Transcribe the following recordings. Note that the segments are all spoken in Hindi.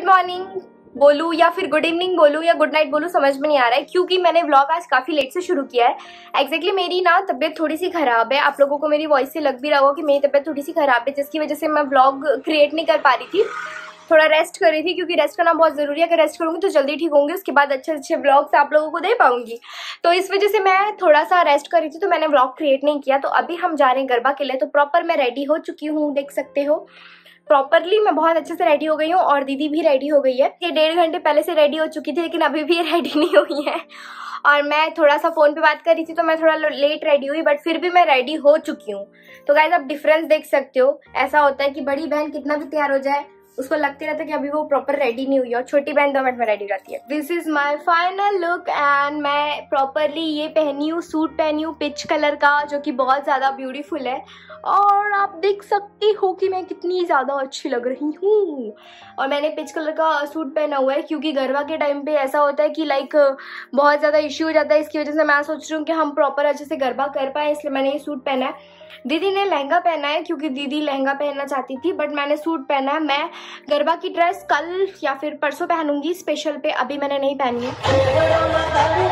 मॉर्निंग बोलूँ या फिर गुड इवनिंग बोलूँ या गुड नाइट बोलूँ, समझ में नहीं आ रहा है क्योंकि मैंने व्लॉग आज काफ़ी लेट से शुरू किया है। एग्जैक्टली मेरी ना तबीयत थोड़ी सी ख़राब है। आप लोगों को मेरी वॉइस से लग भी रहा होगा कि मेरी तबीयत थोड़ी सी ख़राब है, जिसकी वजह से मैं व्लॉग क्रिएट नहीं कर पा रही थी। थोड़ा रेस्ट कर रही थी क्योंकि रेस्ट करना बहुत ज़रूरी है। अगर रेस्ट करूँगी तो जल्दी ठीक होंगी, उसके बाद अच्छे अच्छे व्लॉग्स आप लोगों को दे पाऊंगी। तो इस वजह से मैं थोड़ा सा रेस्ट कर रही थी, तो मैंने व्लॉग क्रिएट नहीं किया। तो अभी हम जा रहे हैं गरबा के लिए। तो प्रॉपर मैं रेडी हो चुकी हूँ, देख सकते हो प्रॉपरली मैं बहुत अच्छे से रेडी हो गई हूँ और दीदी भी रेडी हो गई है। ये 1.5 घंटे पहले से रेडी हो चुकी थी, लेकिन अभी भी ये रेडी नहीं हुई है। और मैं थोड़ा सा फ़ोन पे बात कर रही थी तो मैं थोड़ा लेट रेडी हुई, बट फिर भी मैं रेडी हो चुकी हूँ। तो गाइस आप डिफरेंस देख सकते हो। ऐसा होता है कि बड़ी बहन कितना भी तैयार हो जाए, उसको लगते रहता है कि अभी वो प्रॉपर रेडी नहीं हुई, और छोटी बहन 2 मिनट में रेडी रहती है। This is my final look and मैं प्रॉपरली ये पहनी हूँ, सूट पहनी हूँ पिच कलर का, जो कि बहुत ज़्यादा ब्यूटीफुल है। और आप देख सकती हो कि मैं कितनी ज़्यादा अच्छी लग रही हूँ। और मैंने पिच कलर का सूट पहना हुआ है क्योंकि गरबा के टाइम पे ऐसा होता है कि लाइक बहुत ज़्यादा इश्यू हो जाता है। इसकी वजह से मैं सोच रही हूँ कि हम प्रॉपर अच्छे से गरबा कर पाए, इसलिए मैंने ये सूट पहना है। दीदी ने लहंगा पहना है क्योंकि दीदी लहंगा पहनना चाहती थी, बट मैंने सूट पहना है। मैं गरबा की ड्रेस कल या फिर परसों पहनूंगी स्पेशल पे, अभी मैंने नहीं पहनी है।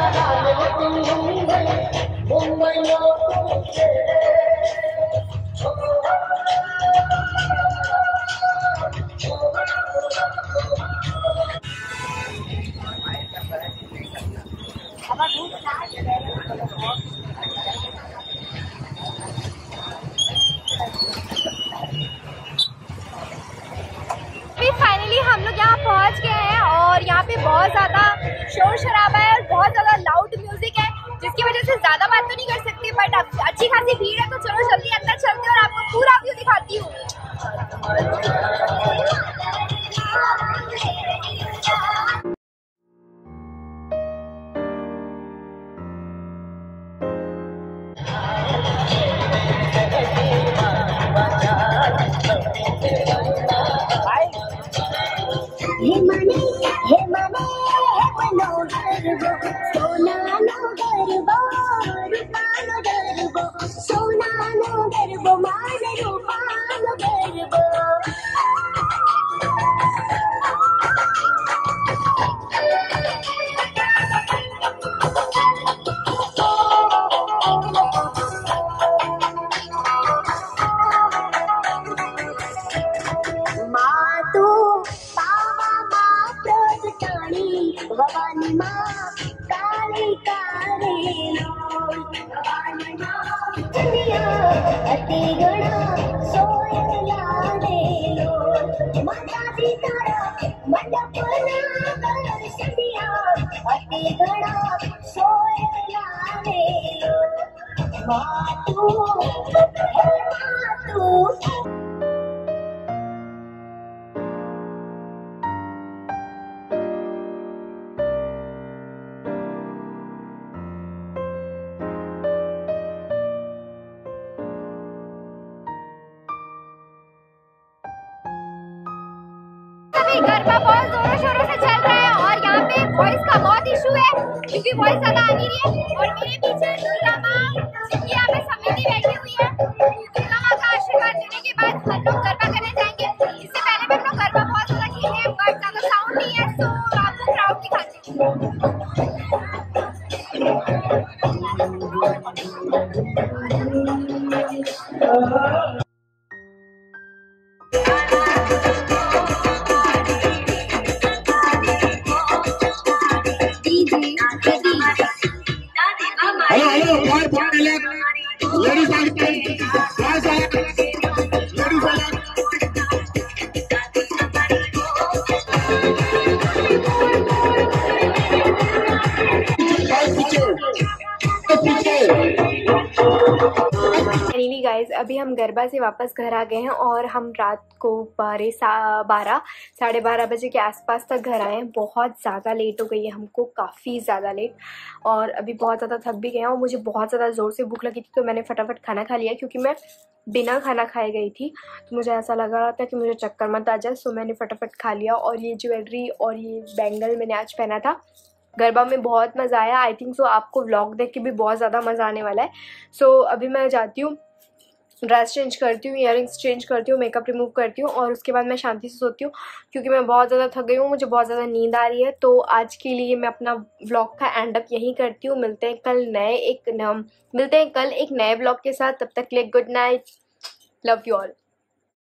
फाइनली हम लोग यहाँ पहुँच गए हैं और यहाँ पे बहुत ज़्यादा शोर शराबा है और बहुत ज़्यादा लाउड म्यूजिक है, जिसकी वजह से ज़्यादा बात तो नहीं कर सकती, बट अच्छी खासी भीड़ है। तो चलो जल्दी अंदर चलते हैं और आपको पूरा व्यू दिखाती हूँ। गरबा बहुत जोरों शोरों से चल रहा है और यहाँ पे वॉइस का बहुत इशू है क्योंकि वॉइस ज्यादा आ नहीं रही है। और मेरे पीछे दुर्गा माँ जिनकी यहाँ पे समिति बैठी हुई है, दुर्गा माँ का आशीर्वाद लेने के बाद हम लोग गरबा करने जाएंगे। इससे पहले भी हम लोग गरबा बहुत ज्यादा खेले हैं, बट ज्यादा साउंड नहीं है, तो आपको क्राउड दिखाते हैं। गाइज अभी हम गरबा से वापस घर आ गए हैं और हम रात को 12-12:30 बजे के आसपास तक घर आए हैं। बहुत ज़्यादा लेट हो गई है हमको, काफ़ी ज़्यादा लेट, और अभी बहुत ज़्यादा थक भी गए हैं और मुझे बहुत ज़्यादा ज़ोर से भूख लगी थी। तो मैंने फटाफट खाना खा लिया क्योंकि मैं बिना खाना खाए गई थी, तो मुझे ऐसा लग रहा था कि मुझे चक्कर मत आ जाए। सो मैंने फटाफट खा लिया। और ये ज्वेलरी और ये बैंगल मैंने आज पहना था। गरबा में बहुत मज़ा आया। आई थिंक सो आपको व्लॉग देख के भी बहुत ज़्यादा मज़ा आने वाला है। सो अभी मैं जाती हूँ ड्रेस चेंज करती हूँ, ईयरिंग्स चेंज करती हूँ, मेकअप रिमूव करती हूँ और उसके बाद मैं शांति से सोती हूँ क्योंकि मैं बहुत ज़्यादा थक गई हूँ, मुझे बहुत ज़्यादा नींद आ रही है। तो आज के लिए मैं अपना व्लॉग का एंड अप यहीं करती हूँ। मिलते हैं कल एक नए व्लॉग के साथ। तब तक के लिए good night, love you all.